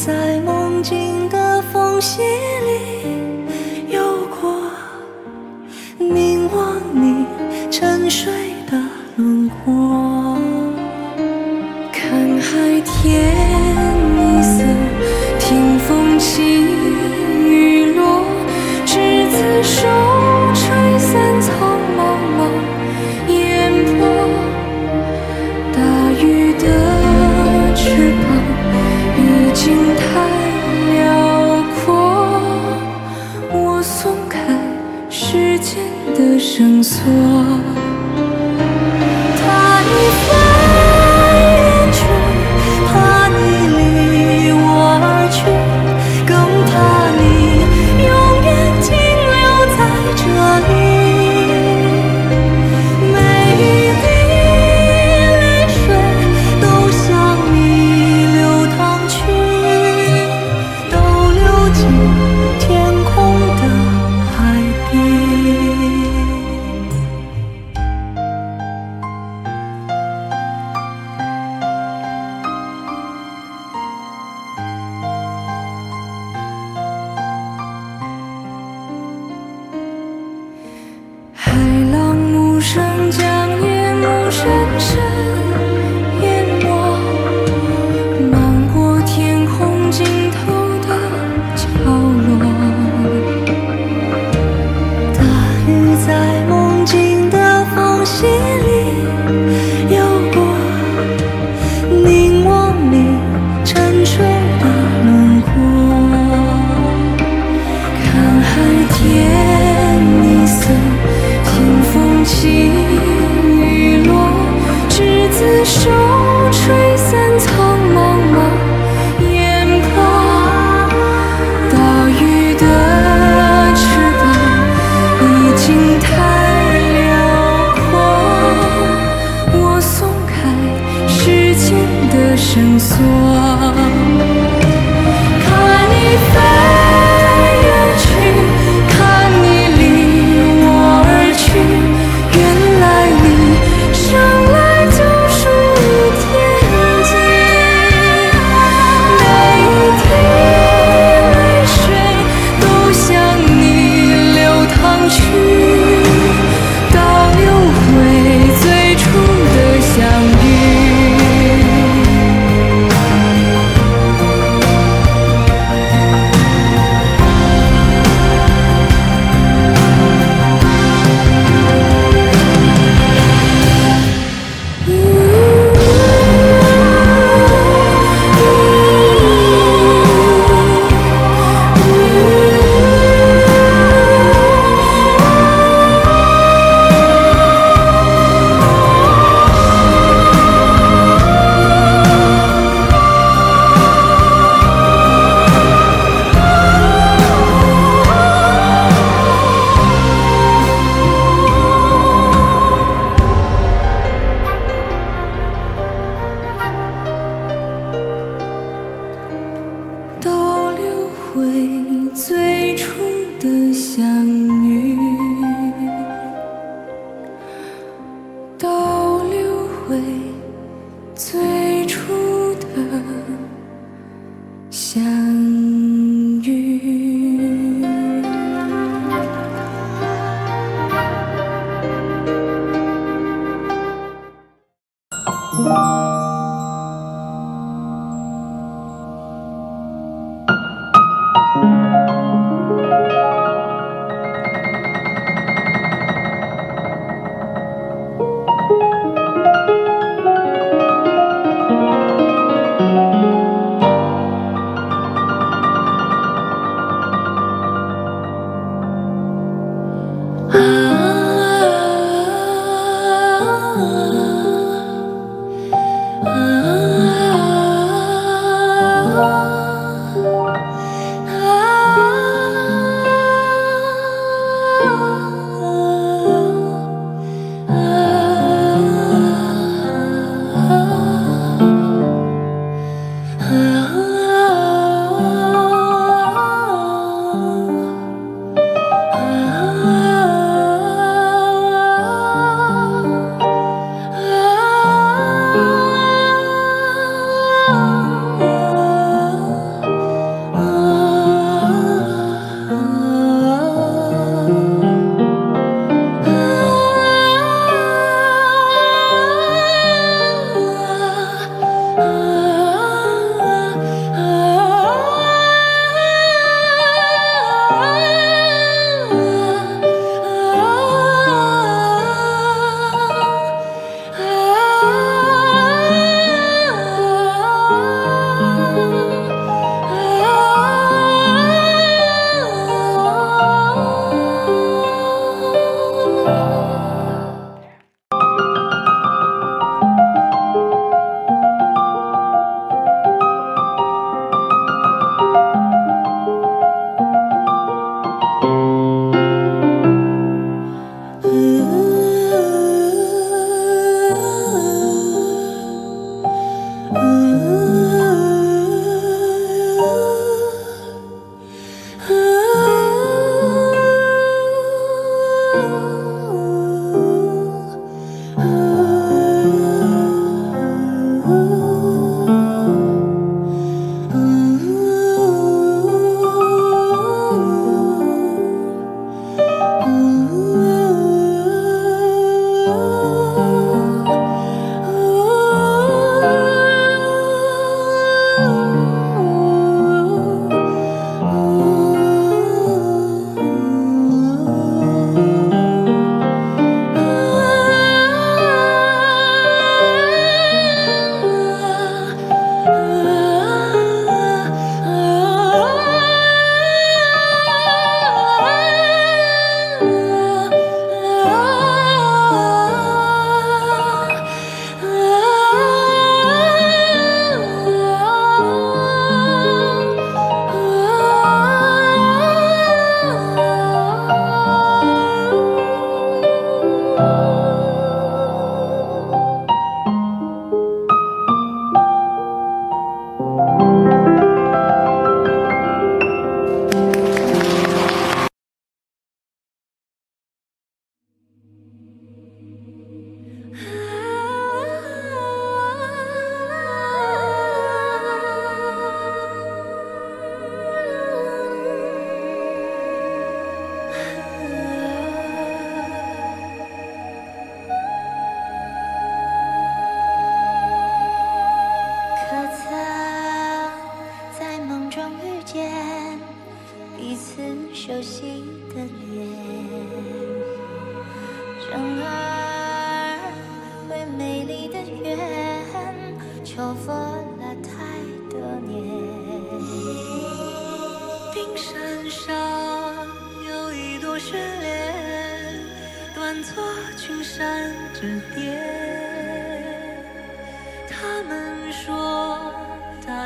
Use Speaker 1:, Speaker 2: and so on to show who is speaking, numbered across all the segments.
Speaker 1: 在梦境的缝隙里游过，凝望你沉睡的轮廓，看海天一色，听风起雨落，执子手，吹散苍茫茫烟波。大雨的翅膀已经太辽阔，我松开时间的绳索。怕你飞远去，怕你离我而去，更怕你永远停留在这里。每一滴泪水都向你流淌去，都流进天空的海底。海浪无声将夜幕深深淹没，漫过天空尽头的角落。大雨在梦境的缝隙里游过，凝望你沉睡的轮廓，看海天一色，听风起雨落，执子手，吹散苍茫茫烟波。大雨的翅膀已经太辽阔，我松开时间的绳索。看你飞远去，看你离我而去，原来你生来就属于天际。每一滴泪水都向你流淌去，倒流回最初的相遇。倒流回最初的相遇，倒流回最初的相遇。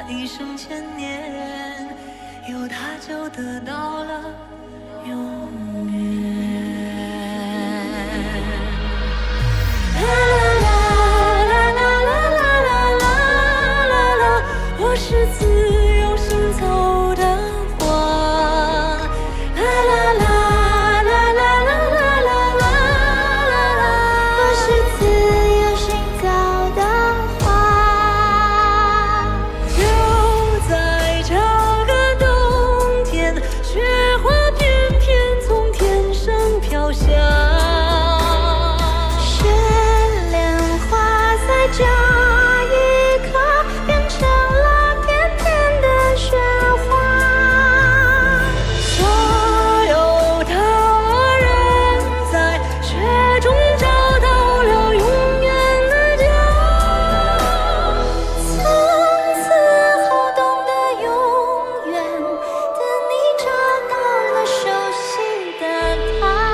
Speaker 1: 一生千年，有它就得到了永远。啦啦啦啦啦啦啦啦啦啦，我是自由行走的花。啦啦啦啦啦啦啦啦啦啦，我是自由行走的花。就在这个冬天，雪花翩翩从天上飘下。雪莲花在这一刻变成了甜甜的雪花。所有的人在雪中找到了永远的家。从此后懂得永远的你，找到了熟悉的他。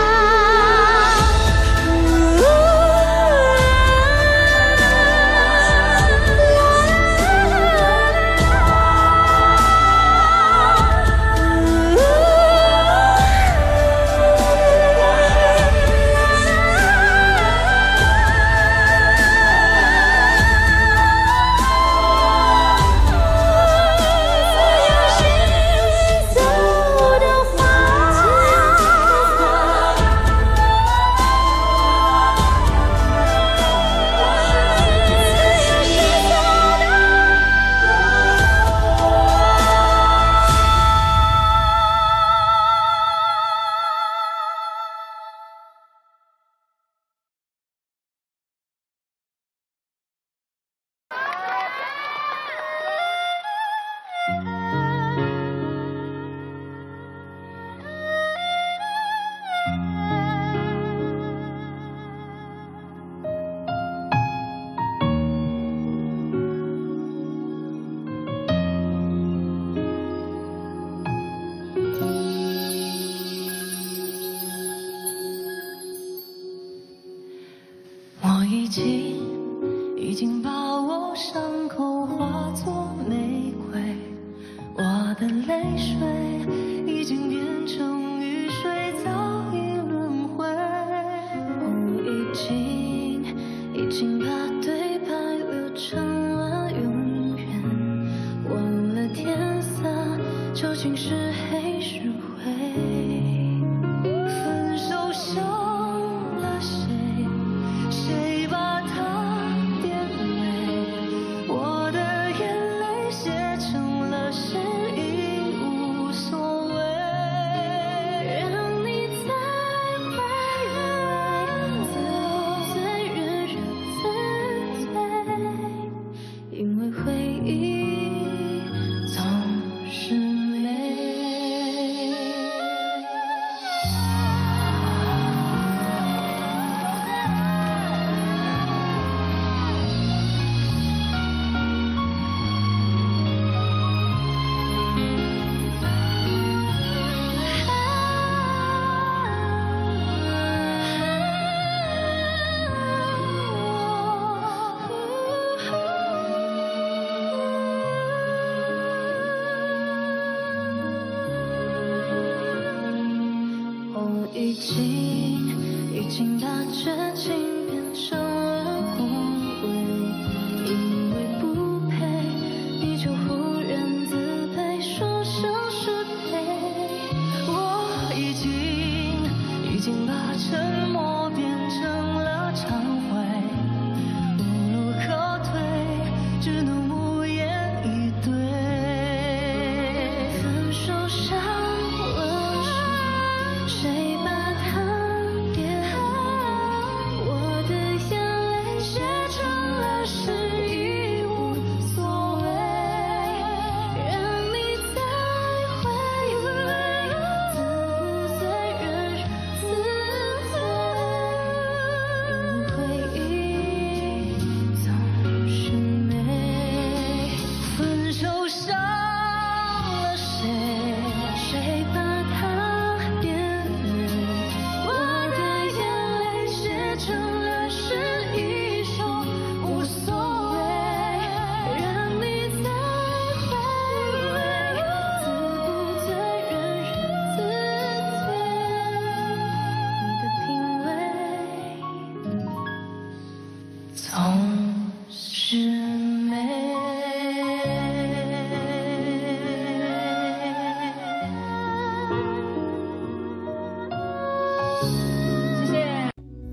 Speaker 1: 我已经把我伤口化作玫瑰，我的泪水已经变成雨水，早已轮回。我已经把对白留成了永远，忘了天色究竟是黑是灰。分手伤了谁？谁把它点缀？我的眼泪写成了诗，已无所谓。让你再回味，自负最惹人自罪，因为回忆总是美。我已经把真情变成了空位，因为不配，你就忽然自卑，说声是非。我已经把沉默变成了忏悔，无路可退，只能无言以对。分手伤了谁？谁把它点缀？我的眼泪写成了诗，已无所谓。让你再回味，自负最惹人自罪，因为回忆总是美。 总是美。谢谢。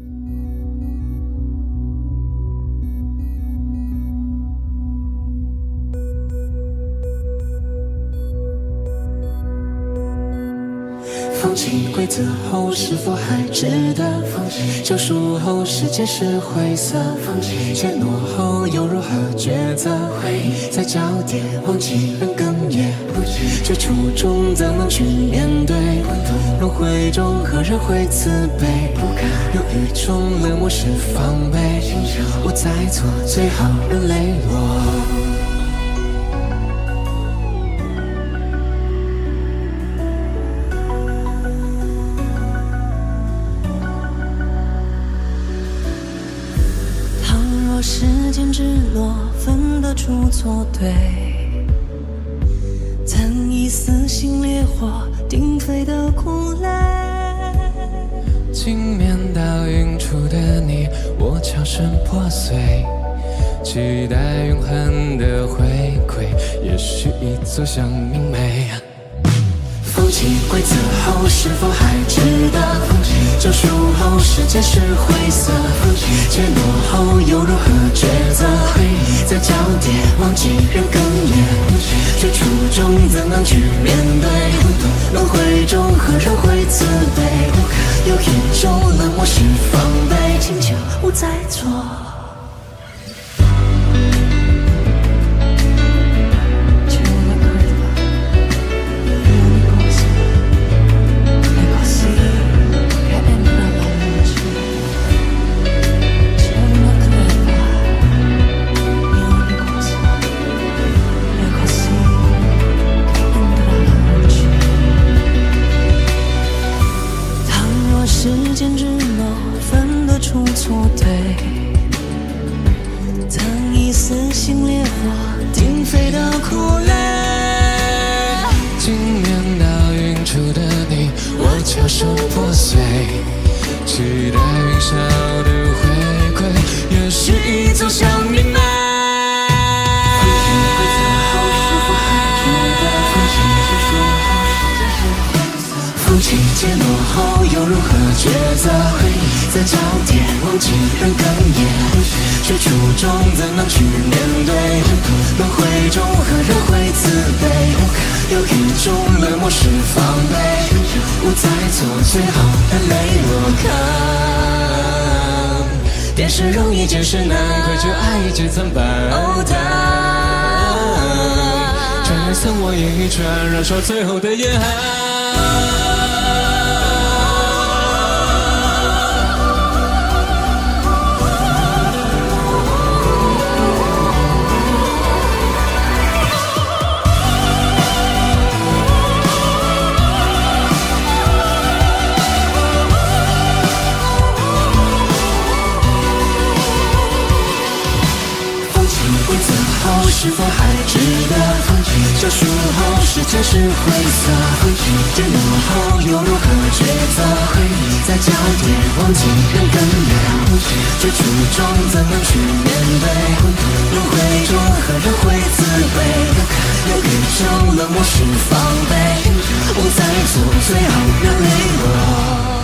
Speaker 2: 放弃规则后是否还值得？救赎后世界是灰色，怯懦后又如何抉择？回忆在交叠，忘记人哽咽，最初衷怎能去面对？轮回中何人会慈悲？犹豫中冷漠是防备，不再做最好人泪落。
Speaker 1: 时间之落，分得出错对，曾以撕心裂火鼎沸的苦泪。
Speaker 2: 镜面倒映出的你，我悄声破碎，期待永恒的回馈，也许已走向明媚。放弃规则后是否还值得？救赎后世界是灰色，怯懦后又如何抉择？回忆在交叠，忘记人哽咽，最初衷怎能去面对？轮回中何人会慈悲？有一种冷漠是防备，请求不再错。
Speaker 1: 时间之落，分得出错对，曾以撕心裂火鼎沸的苦泪。
Speaker 2: 镜面倒映出的你，我悄声破碎，期待云霄的回馈，也许已走向明媚。放弃怯懦后又如何抉择？回忆在交叠，忘记人哽咽，最初衷怎能去面对？轮回中何人会慈悲？有一种冷漠是防备，不再做最后的泪落坑。电视容易，见识难，愧疚爱已经参半。哦，穿越森我一串，燃烧最后的烟寒。是否还值得？救赎后世界是灰色，怯懦后又如何抉择？回忆在交叠，忘记人哽咽，最初衷怎能去面对？轮回中何人会慈悲？有一种冷漠是防备，不再做最后的泪落。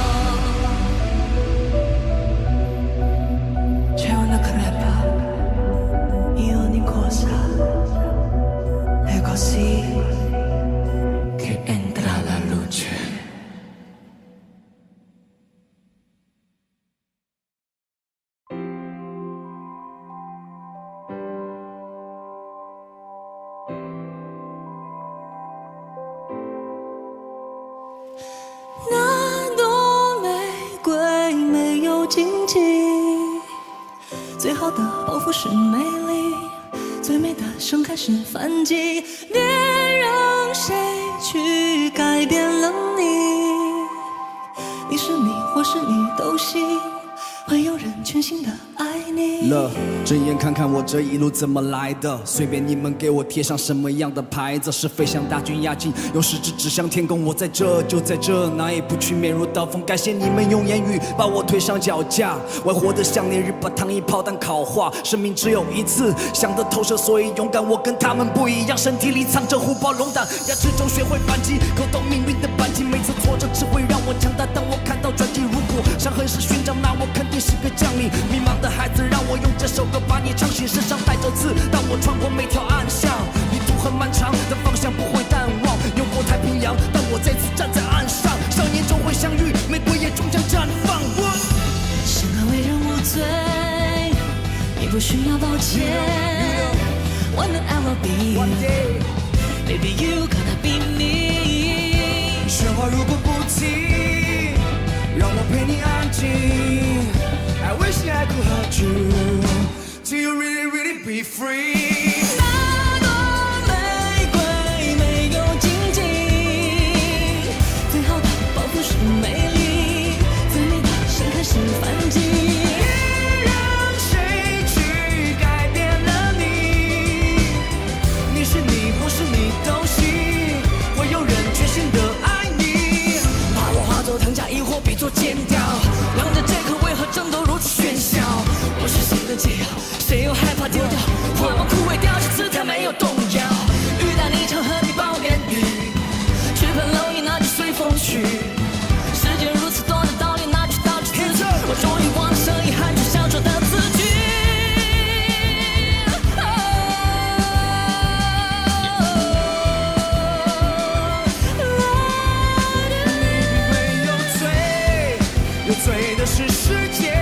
Speaker 1: 那朵玫瑰没有荆棘，最好的报复是美丽，最美的盛开是反击。别让谁去改变了你，你是你或是你都行，会有人全心的爱。 爱你。
Speaker 3: 睁眼看看我这一路怎么来的，随便你们给我贴上什么样的牌子，是飞向大军压境，用食指指向天空，我在这就在这，哪也不去，面如刀锋。感谢你们用言语把我推上脚架，我活得像烈日把糖衣炮弹烤化，生命只有一次，想得透彻所以勇敢，我跟他们不一样，身体里藏着虎豹龙胆，牙齿中学会反击，扣动命运的扳机，每次挫折只会让我强大，当我看到转机，如果伤痕是勋章，那我肯定是个将领。迷茫的孩子，让我用这首歌把你唱醒，身上带着刺，当我穿过每条暗巷，旅途很漫长，但方向不会淡忘，游过太平洋，当我再次站在岸上，少年终会相遇，玫瑰也终将绽放。
Speaker 1: 生而为人无罪，你不需要抱歉。One day I will be baby you gonna be me。
Speaker 3: 喧哗如果不停，让我陪你安静。I wish I could hold you till you really really be free。
Speaker 1: 那朵玫瑰没有荆棘，最好的报复是美丽，最美的盛开是反击。
Speaker 3: 别让谁去改变了你，你是你或是你都行，会有人全心的爱你。
Speaker 1: 把我化作藤甲，亦或比作剑雕，让这颗为何争斗如此喧嚣？我是谁的解药？谁又害怕丢掉？花瓣枯萎掉，这姿态没有动摇。雨打泥城和你抱怨雨，去喷蝼蚁那就随风去。世间如此多的道理，哪去道出自己？我终于忘了声音，喊出想说的字句。
Speaker 3: 没有罪，有罪的是世界。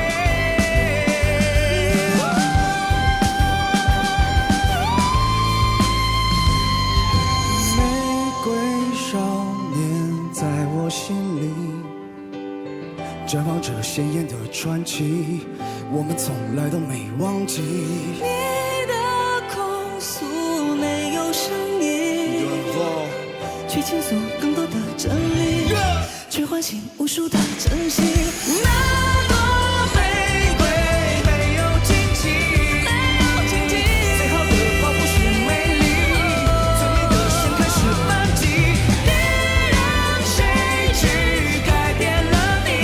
Speaker 3: 绽放着鲜艳的传奇，我们从来都没忘记。
Speaker 1: 你的控诉没有声音，去倾诉更多的真理，去唤醒无数的真心。那朵玫瑰没有荆棘，最好的报复是美丽，最美的盛开是反击。别让谁去改变了。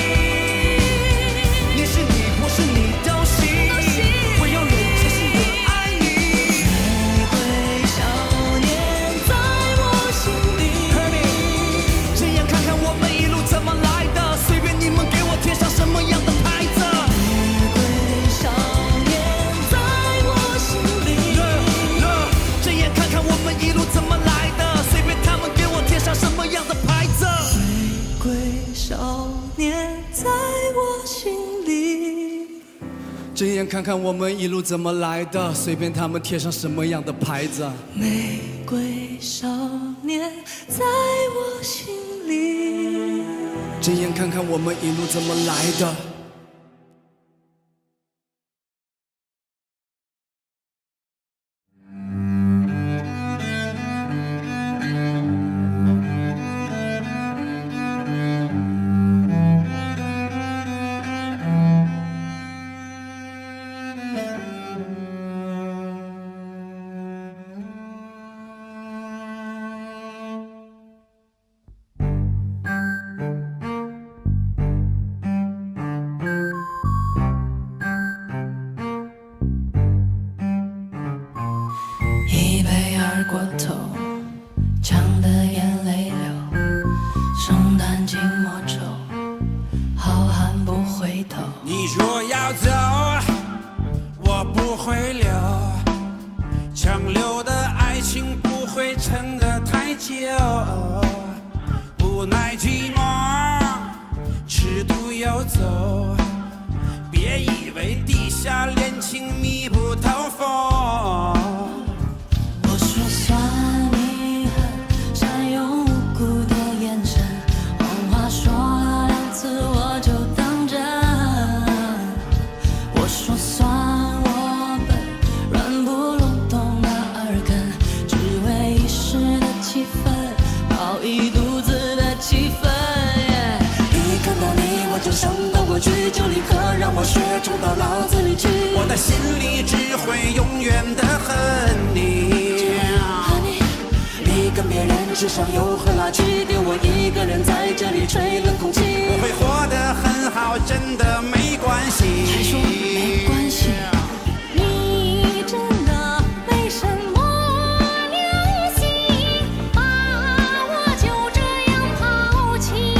Speaker 3: 睁眼看看我们一路怎么来的，随便他们贴上什么样的牌子。
Speaker 1: 玫瑰少年在我心里。
Speaker 3: 睁眼看看我们一路怎么来的。
Speaker 1: 过头，唱的眼泪流，圣诞寂寞愁，好汉不回头。
Speaker 4: 你若要走，我不会留，强留的爱情不会撑得太久，无奈寂寞，尺度游走，别以为地下恋情密不透风。
Speaker 1: 想到过去就立刻让我学冲到脑子里去。
Speaker 4: 永远的恨你。你跟别人吃上油喝辣去，丢我一个人在这里吹冷空气。我会活得很好，真的没关系。
Speaker 1: 还说没关系。你真的没什么良心，把我就这样抛弃。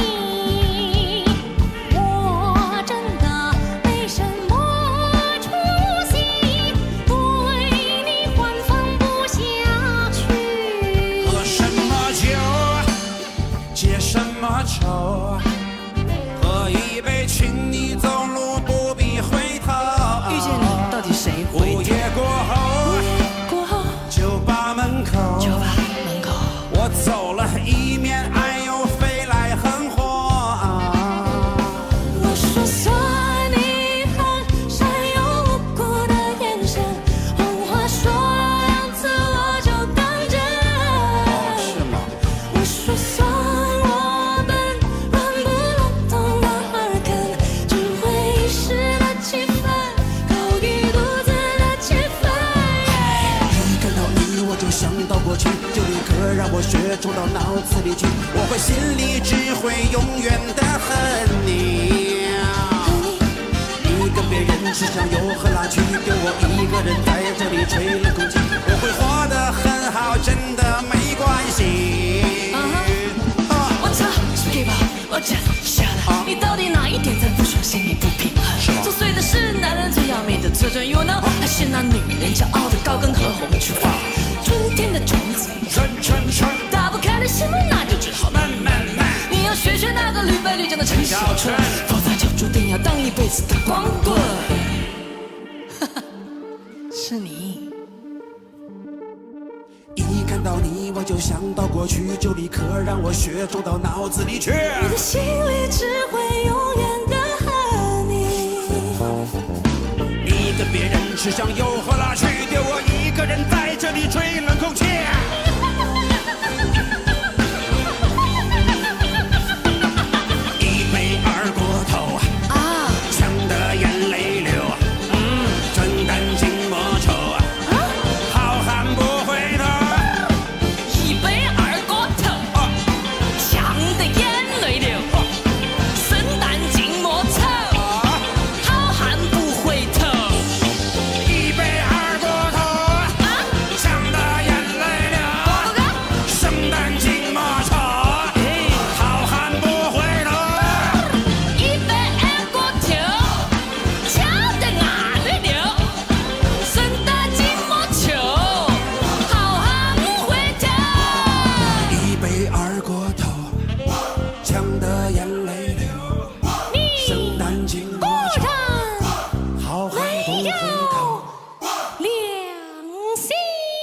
Speaker 1: 我真的没什么出息，对你还放不下去。
Speaker 4: 喝什么酒，结什么仇，喝一杯请你走路不必回头。
Speaker 1: 遇见你，到底谁回头？
Speaker 4: 午夜过后，酒吧门口，我走了一面，爱又飞来横祸。
Speaker 1: 我说算你很善有无辜的眼神，谎话说2次我就当真。
Speaker 4: 是吗？
Speaker 1: 我说算我笨，乱不笼统的耳根，只会一时的气愤，搞一肚子的气愤。
Speaker 4: 一看到你我就想到过去，就立刻让我血冲到脑子里去。我会心里只会永远的恨你。你跟别人吃上油喝辣去，丢我一个人在这里吹冷空气。我会活得很好，真的没关系。
Speaker 1: 我操，是 gay 吧？我真瞎了，你到底哪一点在不爽，心里不平衡？作祟的是男人最要命的特征，you know，还是那女人骄傲的高跟和红唇发，春天的种子，打不开的心门，那就只好慢。你要学那个屡败屡战的陈小春，否则就注定要当一辈子的光棍。是你。
Speaker 4: 一看到你我就想到过去，就立刻让我血冲到脑子里去。
Speaker 1: 我的心里只会永远的恨你。
Speaker 4: 你跟别人吃上油喝辣去，丢我一个人在这里吹冷空气。一杯二锅头，呛得眼泪流，真担惊莫愁，好汉不回头。
Speaker 1: 一杯二锅头，呛得眼泪流，生旦净末丑，好汉不回头。
Speaker 4: 一杯二锅头，呛得眼泪流，生旦净末丑，好汉不回头。
Speaker 1: 一杯二锅头，呛得眼泪流，生旦净末丑，好汉不回头。
Speaker 4: 一杯二锅头，呛得眼泪流，生旦净末丑，好汉不回头。
Speaker 1: 良心。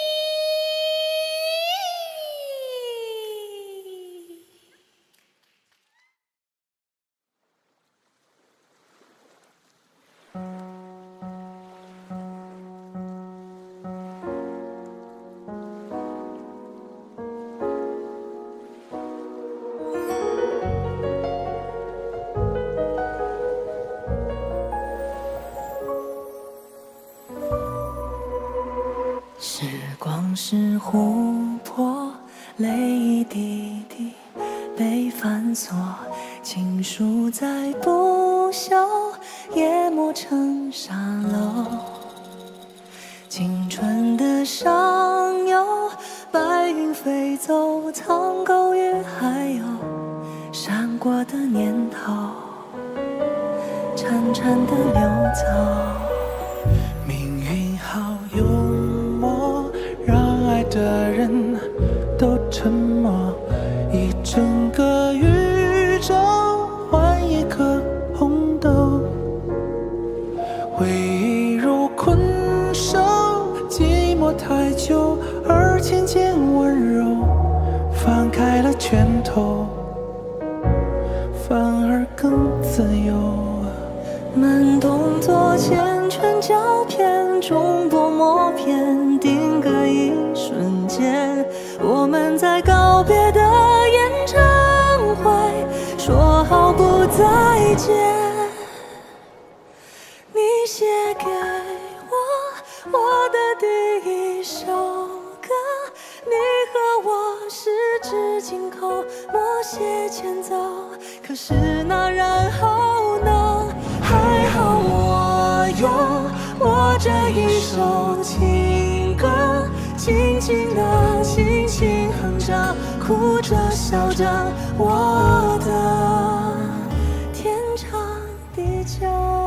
Speaker 1: 时光是湖泊，泪一滴滴被反锁，情书在不朽，也磨成沙漏。青春的上游，白云飞走，苍狗与还有闪过的念头，潺潺的流走。
Speaker 5: 命运好幽默，让爱的人都沉默。一整个宇宙换一颗红豆，回忆如困兽，寂寞太久，而渐渐温柔。放开了拳头，反而更自由。
Speaker 1: 慢动作缱绻胶片，重播默片，定格一瞬间。我们在告别的演唱会说好不再见。你写给我的一首歌，你和我十指紧扣，默写前奏。可是那然后呢？还好我有我这一首情歌，轻轻地，轻轻哼着，哭着笑着，我的天长地久。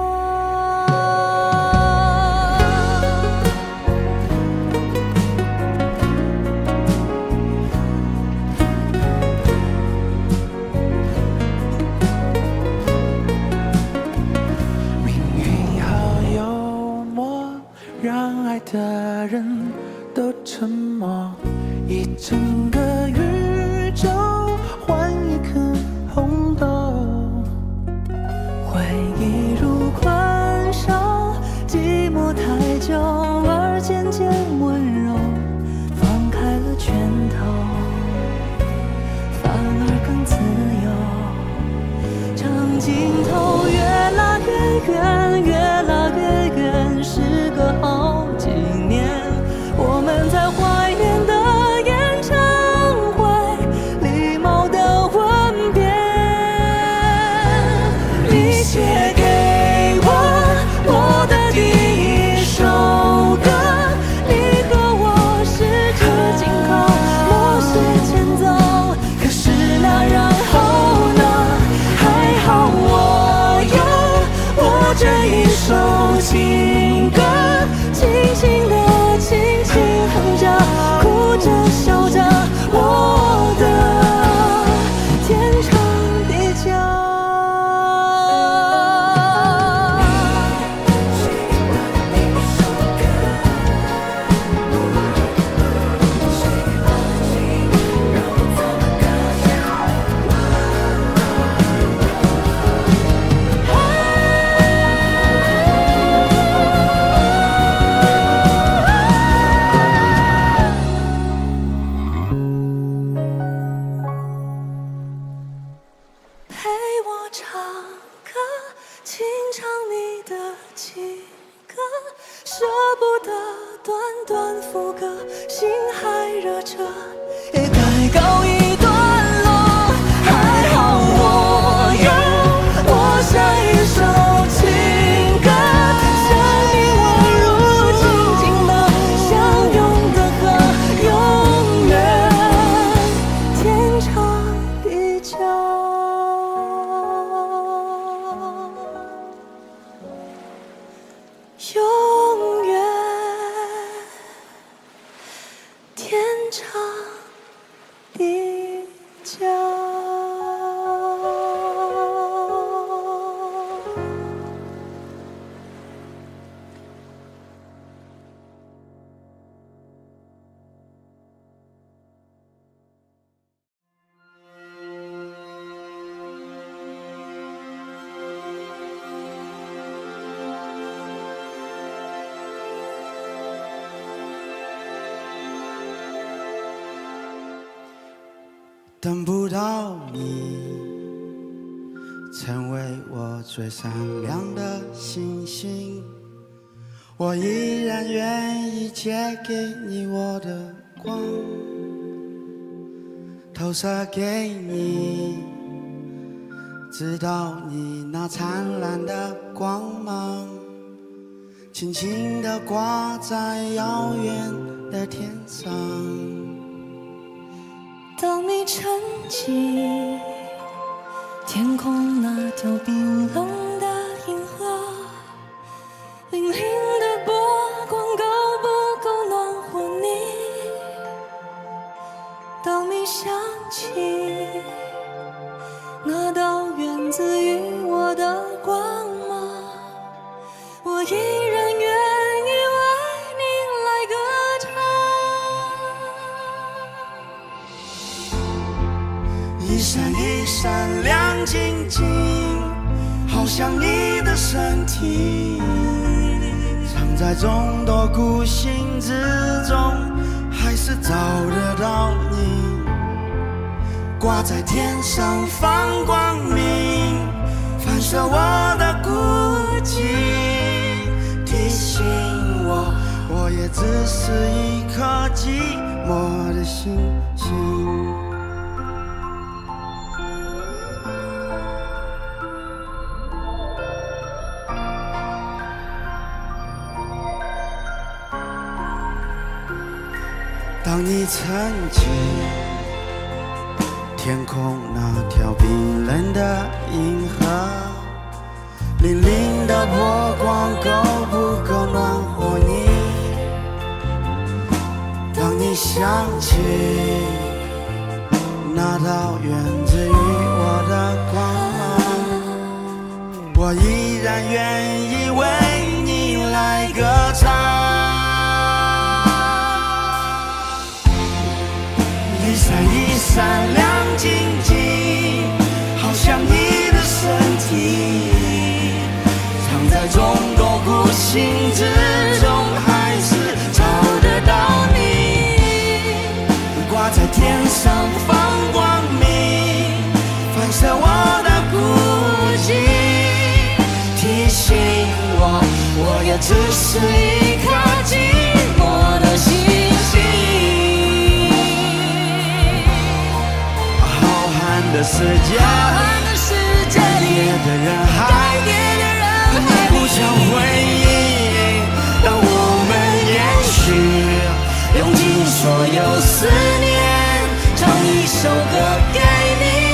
Speaker 5: 的人都沉默，一整个宇宙换一颗红豆，回忆如困兽，寂寞太久而渐渐温柔，放开了拳头，反而更自由。长镜头越拉越远，越拉越远，时隔好几年，我们在怀念的演唱会，礼貌的吻别。你写给我的第一首歌，你和我十指紧扣，默写前奏。可是那然后呢？还好我有我这一首情歌，轻轻地，轻轻哼着，哭着笑着，我的天长地久。
Speaker 4: 等不到你，成为我最闪亮的星星，我依然愿意借给你我的光，投射给你，直到你那灿烂的光芒，轻轻地挂在遥远的天上。
Speaker 1: 当你沉寂，天空那条冰冷的银河，粼粼的波光够不够暖和你？当你想起那道源自于我的光芒，我依然愿意为你来歌唱。
Speaker 4: 一闪一闪亮晶晶，好像你的身体，藏在众多孤星之中，还是找得到你，挂在天上放光明，反射我的孤寂，提醒我，我也只是一颗颗寂寞的星星。当你曾经天空那条冰冷的银河，粼粼的波光够不够暖和你？当你想起那道源自于我的光芒，我依然愿意为你来歌唱。一闪一闪亮晶晶，好像你的身体，藏在众多孤星之中，还是找得到你。挂在天上放光明，反射我的孤寂，提醒我，我也只是一颗寂寞的星星。的世界，改变的人海，你不想回应，让我们延续，用尽所有思念，唱一首歌给你。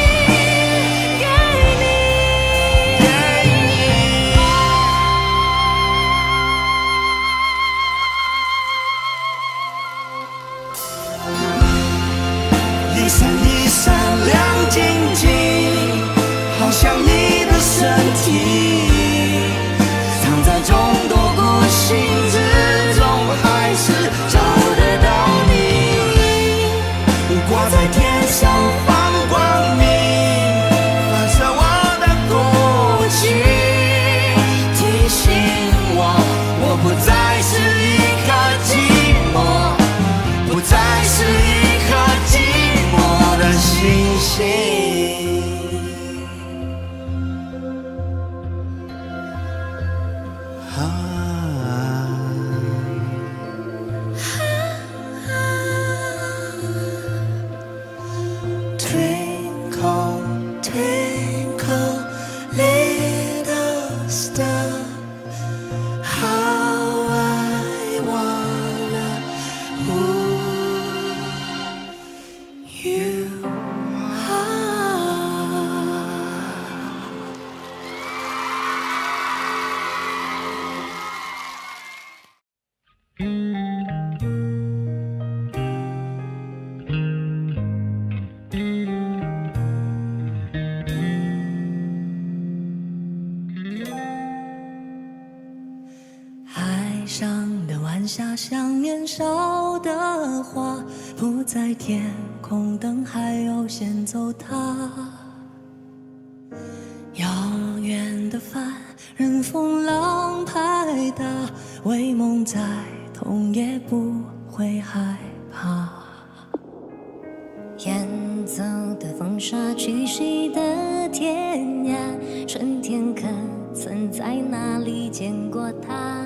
Speaker 4: 一闪一闪亮晶晶，好像你的身体，藏在众多孤星之中，还是找得到你。挂在天上放光明，反射我的孤寂，提醒我，我不再是一颗寂寞，不再是一颗寂寞的星星。Twinkle, twinkle, little star, how I wanna hold you are.
Speaker 1: 海上的晚霞像年少的花，铺在天空，等还有先走它。遥远的帆，任风浪拍打，为梦再痛也不会害怕。
Speaker 6: 远走的风沙，去谁的天涯？春天可曾在哪里见过他？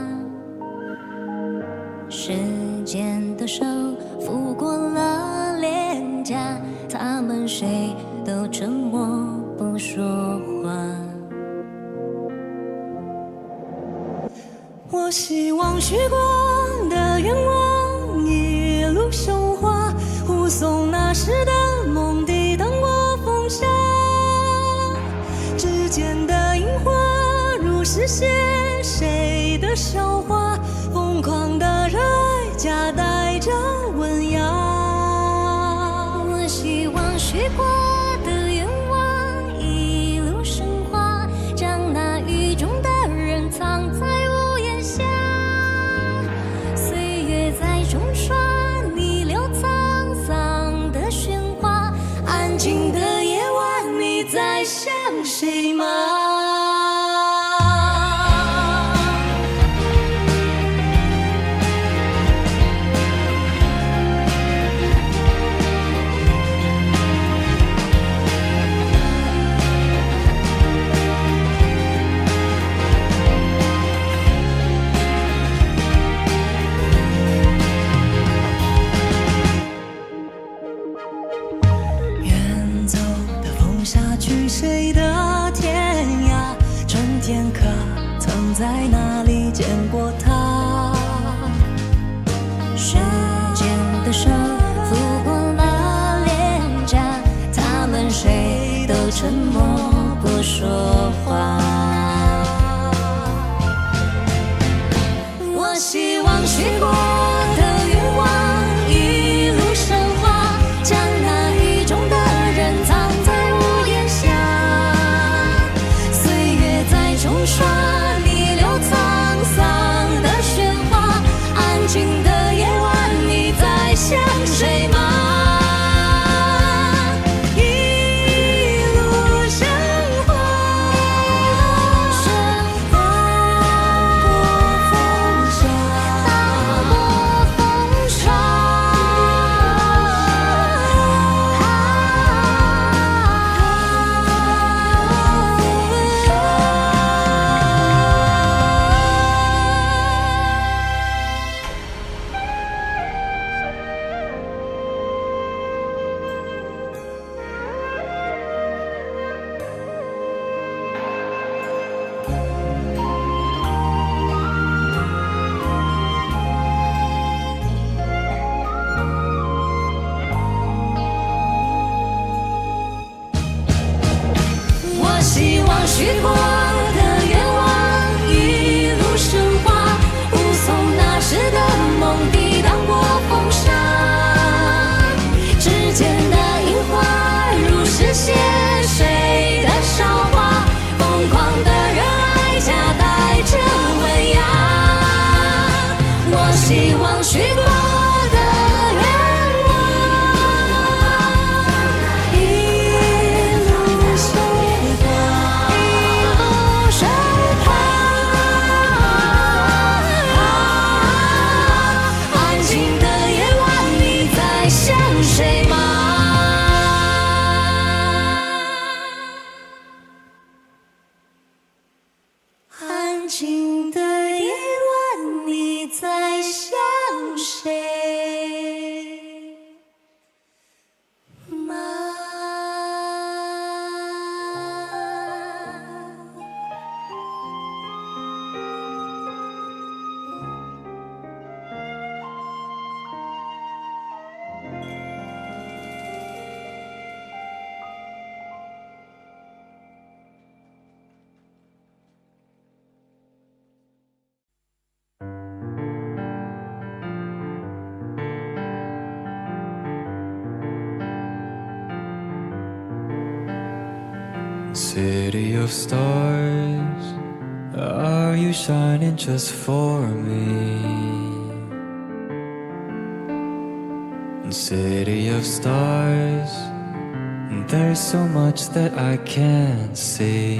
Speaker 6: 时间的手拂过了脸颊，他们谁都沉默不说话。
Speaker 1: 我希望许过的愿望一路升华，护送那时的梦抵挡过风沙。指尖的樱花如是写谁的笑话，疯狂的热爱夹带着温雅。
Speaker 6: 我希望许过的愿望一路升华，将那雨中的人藏在屋檐下。岁月在冲刷逆流沧桑的喧哗，
Speaker 1: 安静的夜晚，你在想谁吗？ 谁的天涯？春天可曾在哪里见过他？时间的手抚过了脸颊，他们谁都沉默不说话。我希望许过的愿望一路升华，将那雨中的人藏在屋檐下，岁月在冲刷逆流沧桑的喧哗，安静的夜晚你在想谁吗？希望许过的愿望一路升华，目送那时的梦抵挡过风沙，指尖的樱花如是写谁的韶华，疯狂的热爱夹带着温雅。我希望许过的愿望一路升谁吗？安静的夜晚，你在想谁吗？
Speaker 2: City of stars, are you shining just for me? City of stars, there's so much that I can't see.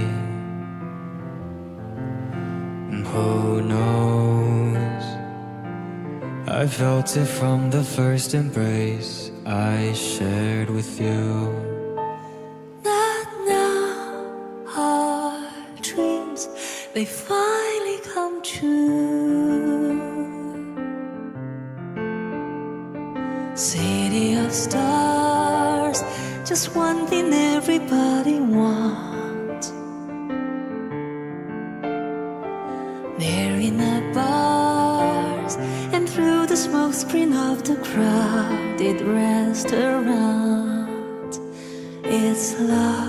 Speaker 2: Who knows? I felt it from the first embrace I shared with you.
Speaker 1: They finally come true. City of stars, just one thing everybody wants. Marina bars, and through the smoke screen of the crowded restaurant, it's love.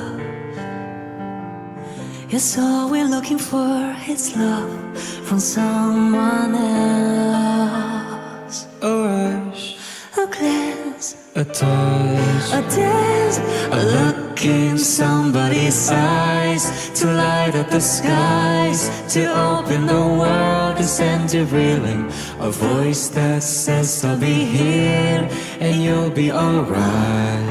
Speaker 1: Yes, all we're looking for is love from someone else.
Speaker 2: A rush,
Speaker 1: A glance,
Speaker 2: a touch,
Speaker 1: a dance,
Speaker 2: a look in somebody's eyes, to light up the skies, to open the world and send you reeling. A voice that says I'll be here and you'll be alright.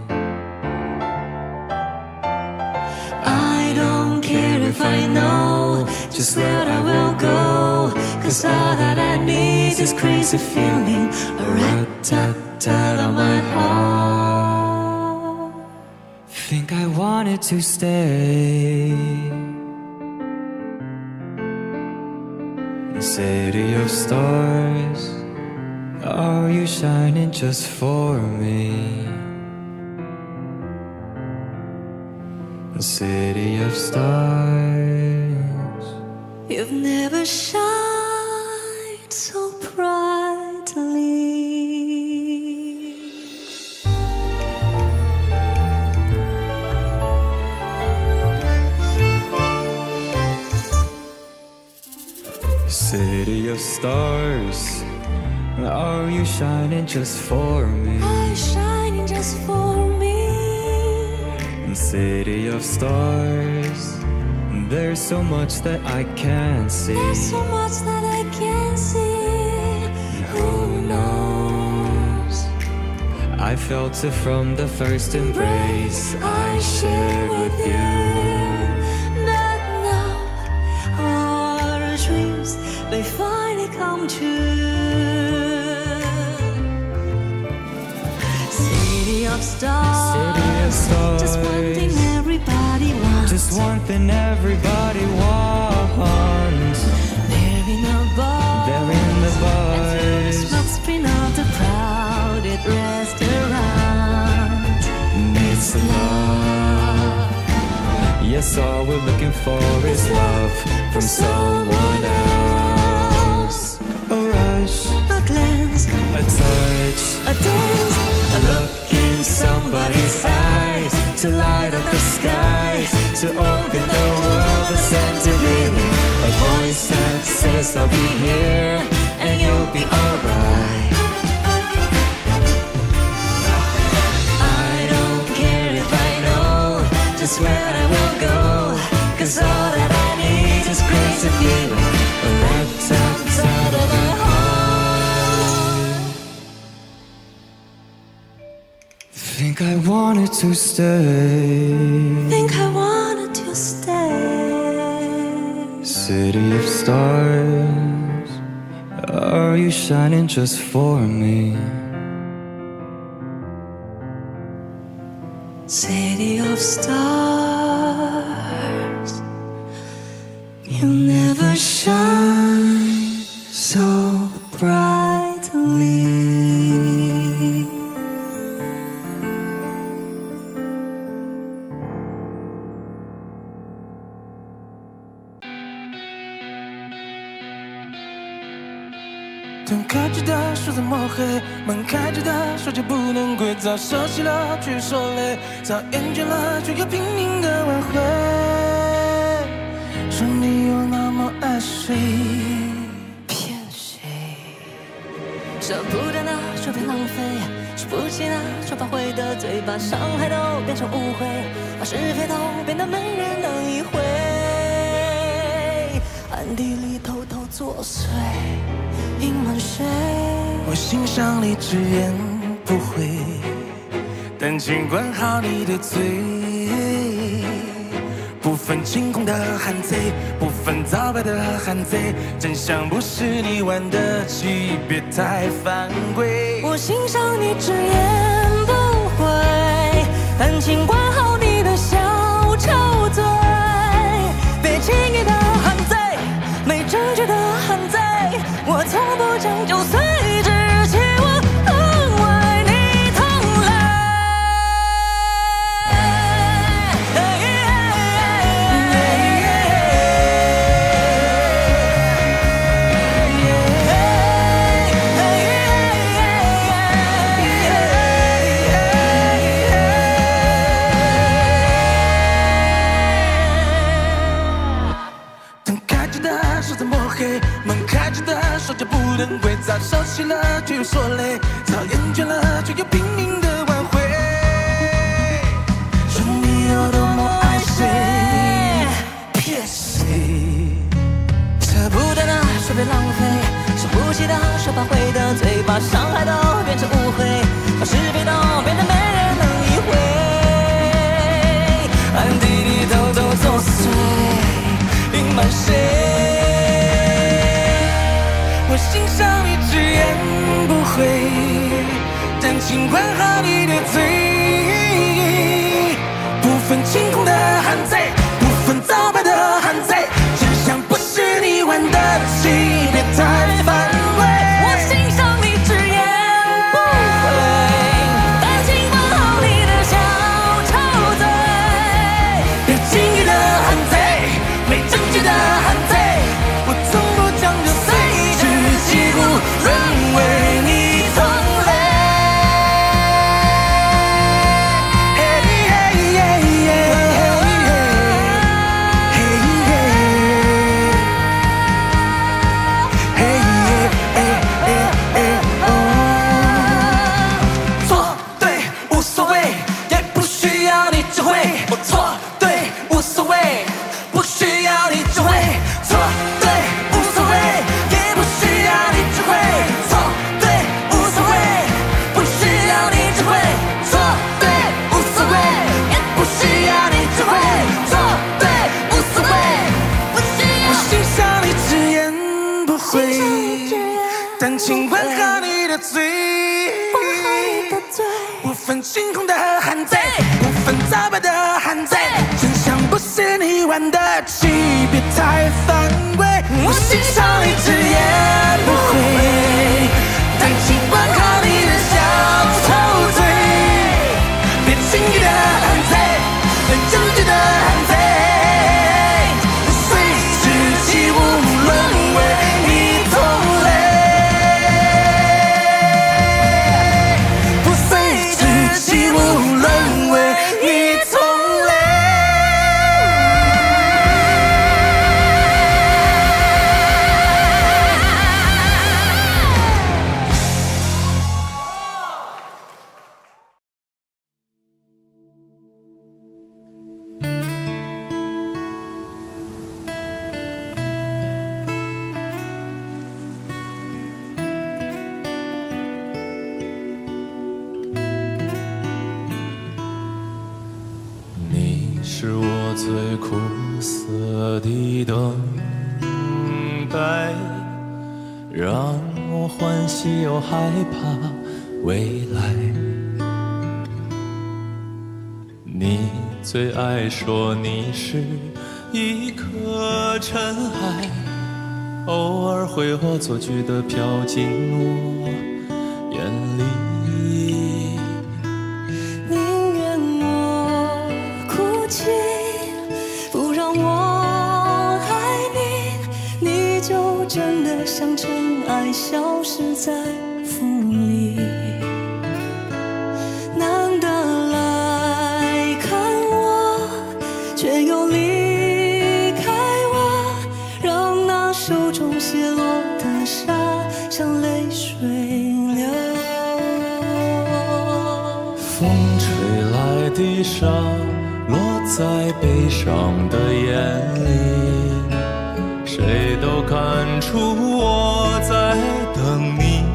Speaker 2: If I know just where I will go, 'cause all that I need is crazy feeling, a rat-tat-tat on my heart. Think I wanted to stay. City of stars, are you shining just for me? City of stars,
Speaker 1: you've never shined so brightly.
Speaker 2: City of stars, are you shining just for me?
Speaker 1: Are you shining just for me?
Speaker 2: City of stars, there's so much that I can't see.
Speaker 1: There's so much that I can't see.
Speaker 2: Who knows? I felt it from the first embrace I shared with you.
Speaker 1: But now our dreams, they finally come true. City of stars, just one thing everybody wants.
Speaker 2: Just one thing everybody wants.
Speaker 1: They're in the bars,
Speaker 2: They're in the bars.
Speaker 1: smoke screen of the crowded restaurant.
Speaker 2: It's love. Yes, all we're looking for is love from someone else. A rush,
Speaker 1: A glance,
Speaker 2: a touch,
Speaker 1: a dance,
Speaker 2: a look in somebody's eyes, to light up the skies, to open the world and send to me. A voice that says I'll be here and you'll be alright.
Speaker 1: I don't care if I know just where I will go, 'cause all that I need is grace of you, a lifetime's out of my heart.
Speaker 2: Think I wanted to stay.
Speaker 1: Think I wanted to stay.
Speaker 2: City of stars, are you shining just for me?
Speaker 1: City of stars, you never shine so brightly.
Speaker 5: 灯开着的手在抹黑，门开着的手就不能归。早熟悉了却又说累，早厌倦了却又拼命的挽回。说你有那么爱谁，
Speaker 1: 骗谁？舍不得呢，说别浪费；说不起呢，说怕会得罪，把伤害都变成误会，把是非都变得没人能理会，暗地里偷偷作祟，隐瞒谁？
Speaker 5: 我欣赏理智言不讳，但请管好你的嘴。不分青红的汉贼，不分皂白的汉贼，真相不是你玩得起，别太犯规。
Speaker 1: 我欣赏你直言不讳，但请管好你的小丑嘴，别轻易的汉贼，没证据的汉贼，我从不讲究随之起，我很为你淌泪。
Speaker 5: 灯开着的手在抹黑，门开着的手就不能归。早熟悉了却又说累，早厌倦了却又拼命的挽回。说你有多么爱谁，骗谁？
Speaker 1: 舍不得的说别浪费，说不起的说怕会得罪，把伤害都变成误会，把是非都变得没人能理会，暗地里偷偷作祟，隐瞒谁？
Speaker 5: 我欣赏你直言不讳，但请管好你的嘴。不分青红的汉贼，不分皂白的汉贼，真相不是你玩得起，别太犯规。
Speaker 1: 我欣赏你直言不讳，但请管好你的小丑嘴，
Speaker 5: 别但尽管喝你的醉，不分惊恐的汉贼，不分早白的汉贼，真相不是你玩得起，别太犯规，我欣赏一次也不会。但尽管靠你的小偷嘴，别轻易的汉贼，别正直的汉贼，随自己无沦为你同类，不随自己无沦为你同类。
Speaker 2: 你是我最苦涩的等待，让我欢喜又害怕未来。你最爱说你是一颗尘埃，偶尔会化作句的飘进我眼里。
Speaker 1: 宁愿我哭泣，不让我爱你，你就真的像尘埃，消失在风里。难得来看我，却又离开我，让那手中泻落的沙像泪水流。
Speaker 2: 风吹来的沙落在悲伤的眼里，谁都看出我在等你。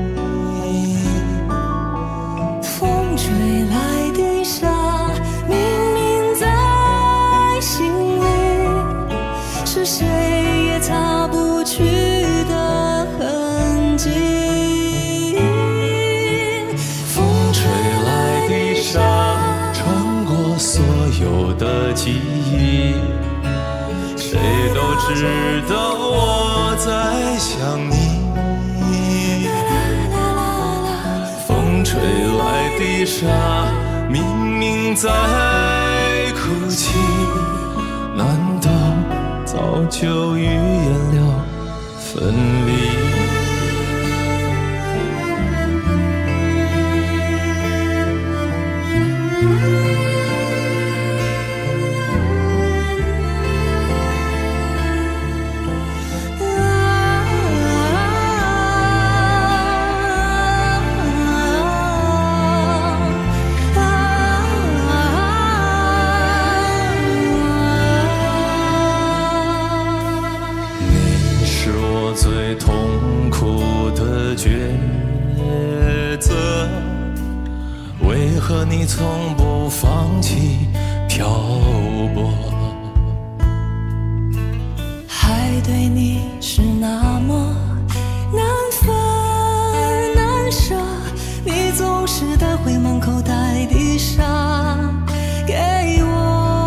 Speaker 1: 风吹来的沙，明明在心里，是谁也擦不去的痕迹。风吹来的沙，
Speaker 2: 穿过所有的记忆，谁都知道我在想你。风吹来的沙，明明在哭泣，难道早就预言了分离？你是我最痛苦的抉择，为何你从不放弃漂泊？
Speaker 1: 还对你是那么难分难舍，你总是带回满口袋的沙给我。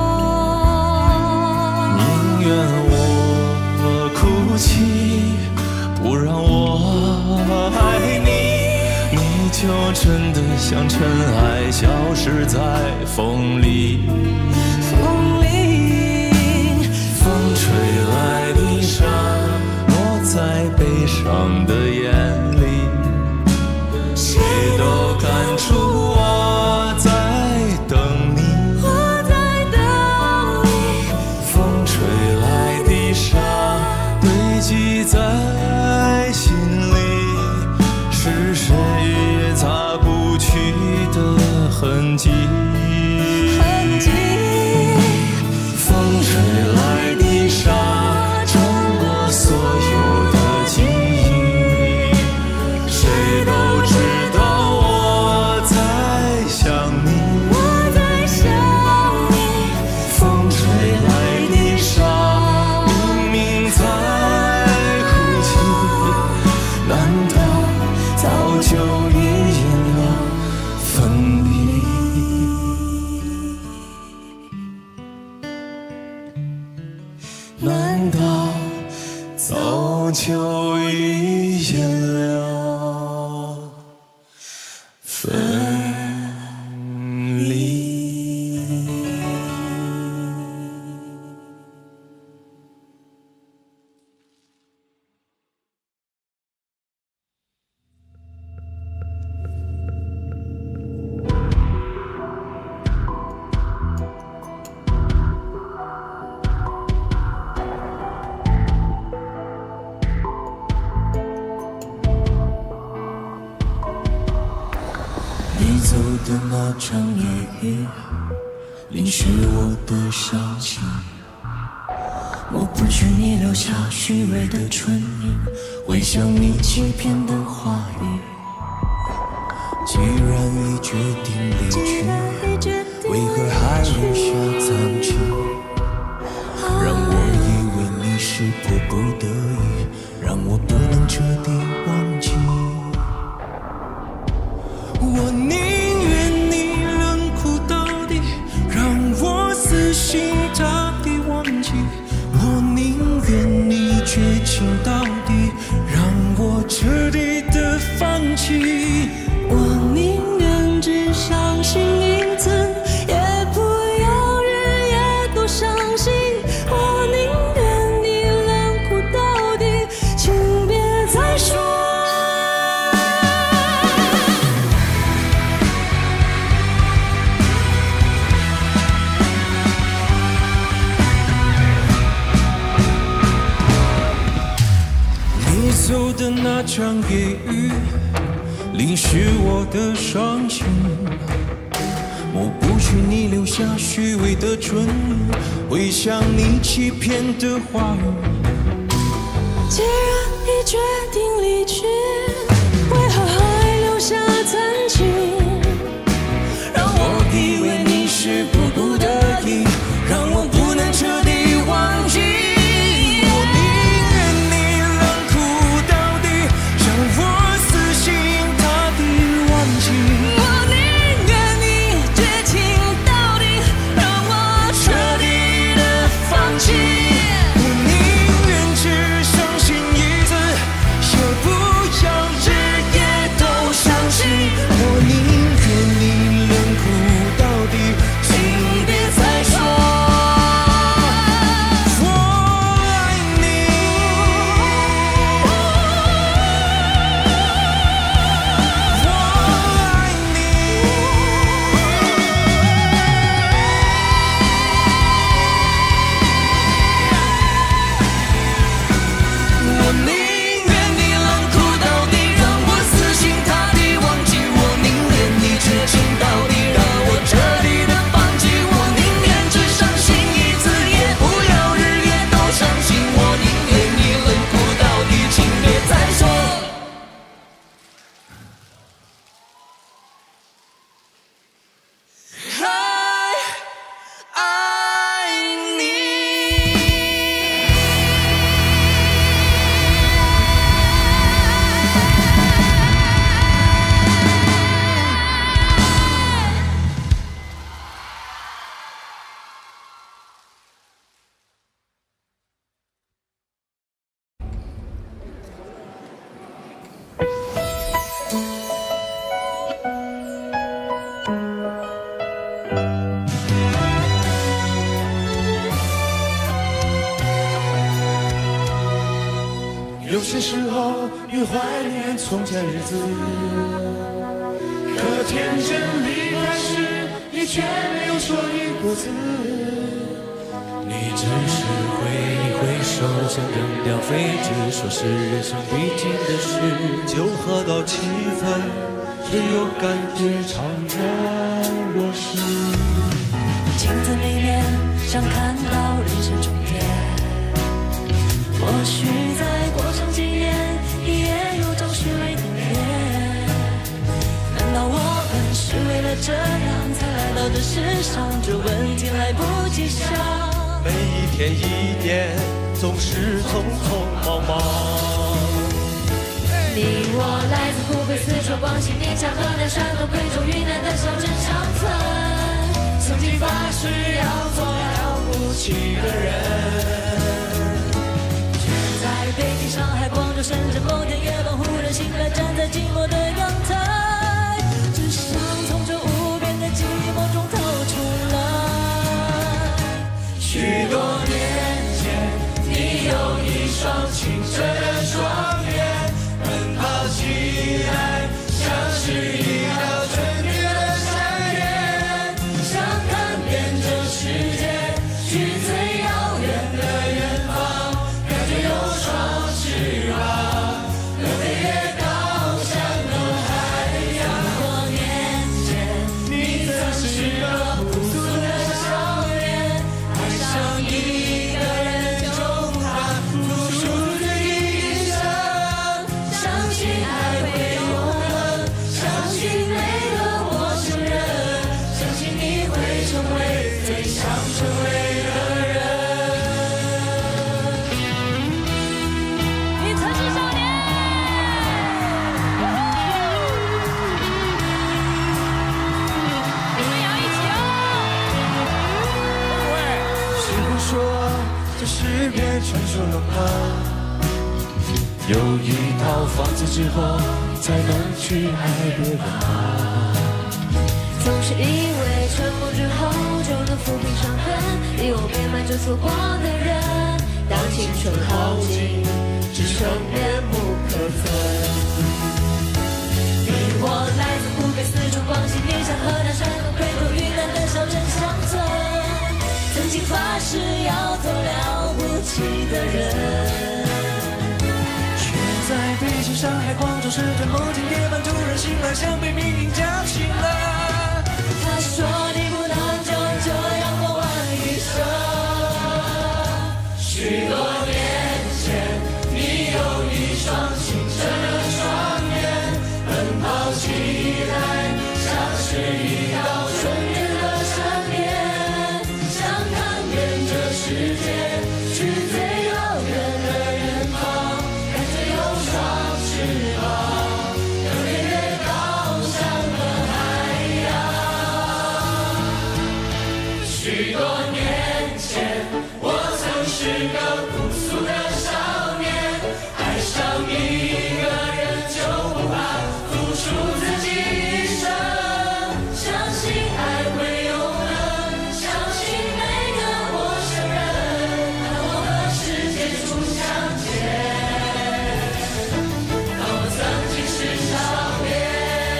Speaker 2: 宁愿我哭泣，不让我爱你，你就真的像尘埃，消失在风里。
Speaker 1: 风里，
Speaker 2: 风吹来的沙，落在悲伤的眼里，谁都看出我在等你。
Speaker 1: 我在等你。
Speaker 2: 风吹来的沙，堆积在心里，是谁也擦不去的痕迹。
Speaker 1: 痕迹。
Speaker 2: 风吹来的沙，穿过所有的记忆，谁都知道我在想你。
Speaker 1: 我在想你。
Speaker 2: 风吹来的沙，明明在哭泣，难道分离。
Speaker 5: 走的那场夜雨，淋湿我的伤心。抹不去你留下虚伪的唇印，回想你欺骗的话语。既然已决定离去，为何还留下残局？让我以为你是迫不得已，让我不能彻底忘记。我宁愿你冷酷到底，让我死心塌地忘记。我宁愿你绝情到底，让我彻底的放弃。我宁愿只相信一次，也不要日夜都相信。我宁愿你冷酷到底，请别再说。走的那场夜雨，淋湿我的伤心，抹不去你留下虚伪的唇印，回想你欺骗的话语。既然已决定离去，为何还留下残情？让我以为你是迫不得已，让我不能彻底忘记。
Speaker 7: 有些时候越怀念从前日子，可天真离开时，你却没有说一个字。你只是挥一挥手，想扔掉废纸，说是人生必经的事。酒喝到七分，只有感觉怅然若失。
Speaker 5: 镜子里面想看到人生终点，或许再过上几年，也有张虚伪的脸。难道我们是为了这样才来到这世上？这问题来不及想。
Speaker 7: 每一天一点，总是匆匆忙忙。
Speaker 6: 你我来自湖北、四川、广西、宁夏、河南、山东、贵州、云南的小镇乡村，曾经发誓要做了不起的人。在北京、上海、广州、深圳，某天夜晚忽然醒来，站在寂寞的阳台，只剩
Speaker 7: 起来，像是一道春天的闪电，想看遍这世界，去最遥远的远方，感觉有双翅膀，能飞越高山和海洋。多年前，你曾是个朴素的少年，爱上一个人就不怕付出自己一生，相信爱会永恒，相信每个陌生人，相信你会成为最想成为的人。
Speaker 6: 你曾是少年。你们也要一起哦。
Speaker 7: 师傅说这是篇传说了吗？有一套房子之后才能去爱别人吗？
Speaker 6: 总是以为沉默之后就能抚平伤痕，以我变卖这错过的人，当青春耗尽，只剩面目可憎。你我来自湖北、四川、广西、宁夏、河南、山东、贵州、云南的小镇乡村，曾经发誓要做了不起的人，
Speaker 7: 在北京、上海、广州、深圳、梦境叠满，突然醒来，像被命运叫醒了。
Speaker 6: 他说你不能就这样过完一生。
Speaker 7: 许多年前，你有一双清澈的双眼，奔跑起来像是一道春天的闪电，想看遍这世界，去最遥远的远方，感觉有双翅膀，能飞越高山和海洋。许多年前，我曾是个朴素的少年，爱上一个人就不怕付出自己一生，相信爱会永恒，相信每个陌生人，当我和世界初相见，当我曾经是少年。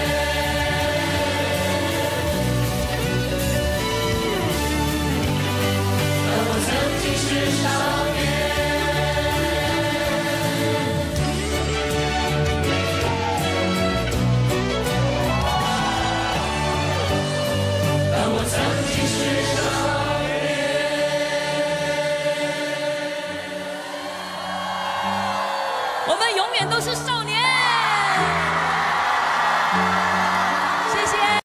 Speaker 7: 当我曾经是少年，当我曾经是少年。
Speaker 6: 我们永远都是少年。